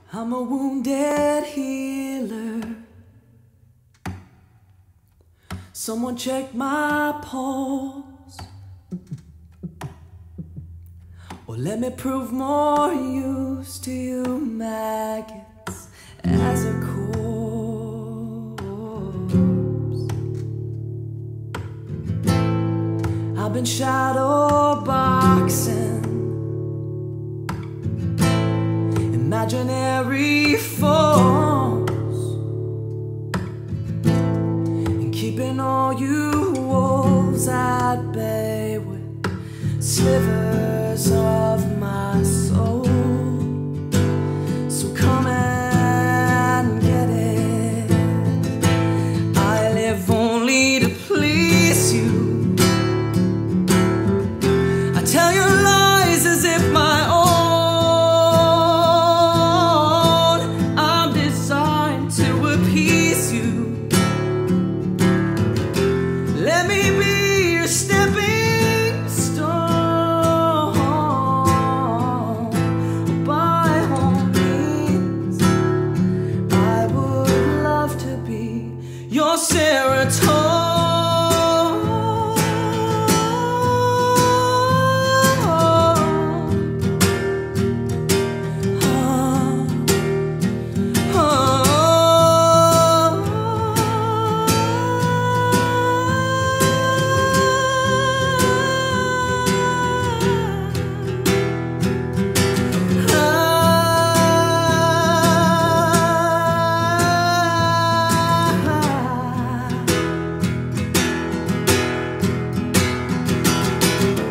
I'm a wounded healer. Someone check my pulse, or let me prove more use to you maggots as a corpse. I've been shadow boxing imaginary foes and keeping all you wolves at bay with slivers of my soul. So come and get it. I live only to please you. I tell you lies as if my own. Let me be your stepping stone. By all means, I would love to be your serotonin.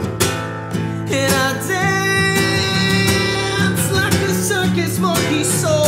And I dance like a circus monkey soul.